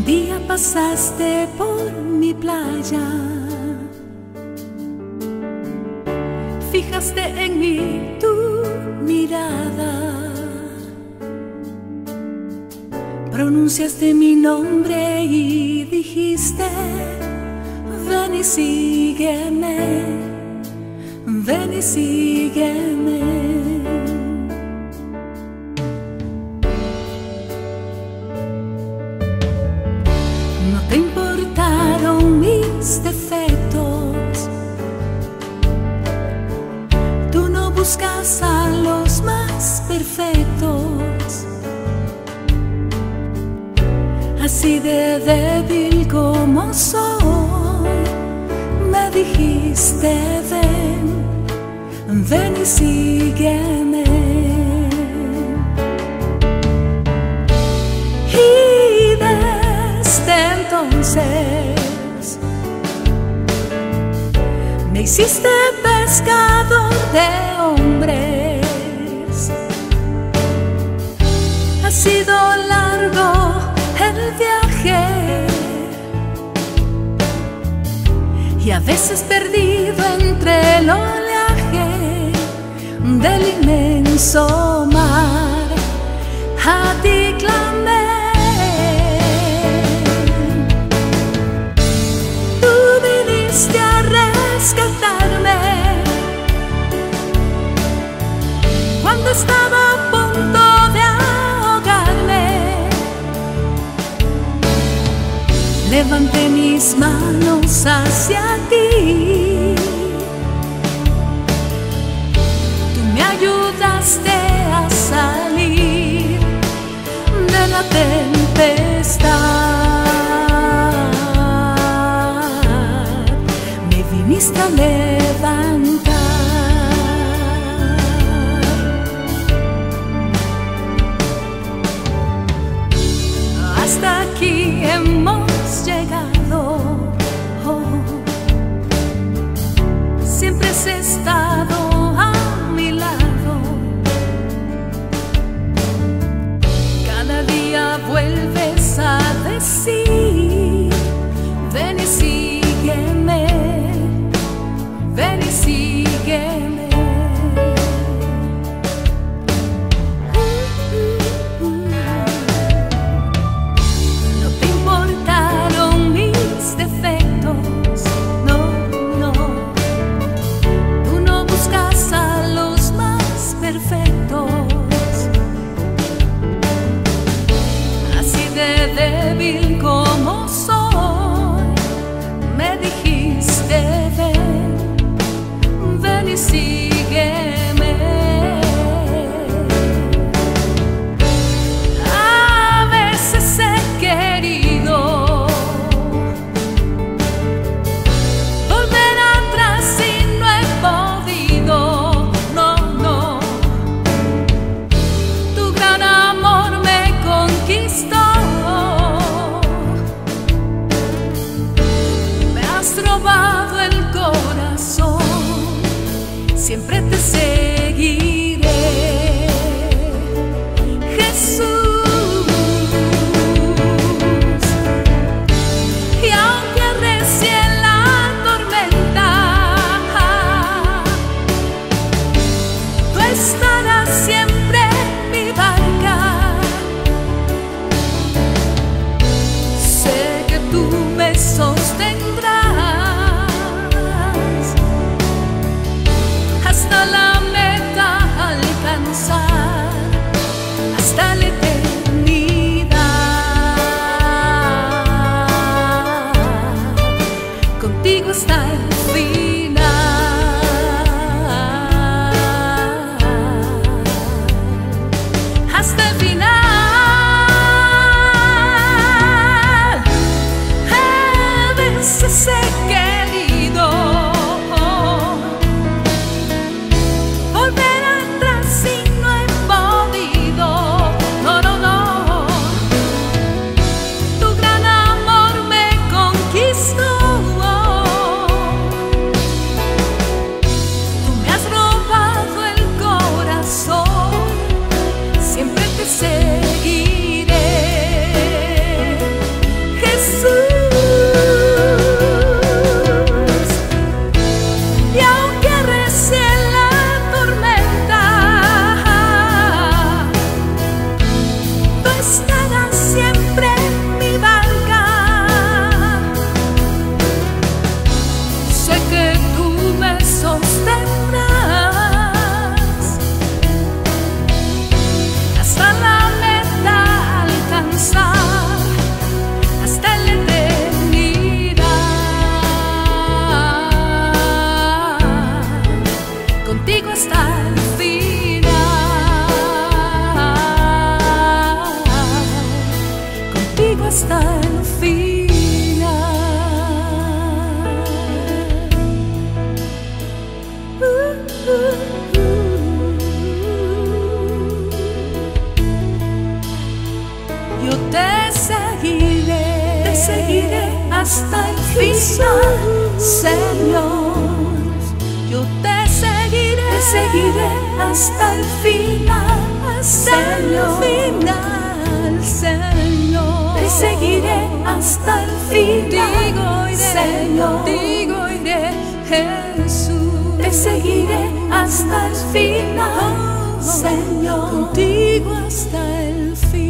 día pasaste por mi playa, fijaste en mí tu mirada, pronunciaste mi nombre y dijiste: ven y sígueme, ven y sígueme. No te importaron mis defectos, tú no buscas a los más perfectos. Así de débil como soy, me dijiste: ven, ven y sígueme. Y desde entonces me hiciste pescador de hombres. Ha sido largo el viaje y a veces perdido entre el oleaje del inmenso mar, a ti clamé. Tú viniste a rescatarme cuando estaba a punto de ahogarme. Levanté mis manos hacia ti, tú me ayudaste a salir de la tempestad, me viniste a levantar. Hasta aquí hemos llegado, siempre has estado a mi lado. Cada día vuelves a decir: ven y sígueme, hasta el final, Señor. Yo te seguiré hasta el final, Señor. Te seguiré hasta el final, Señor. Contigo iré, Jesús. Te seguiré hasta el final, Señor. Contigo hasta el final.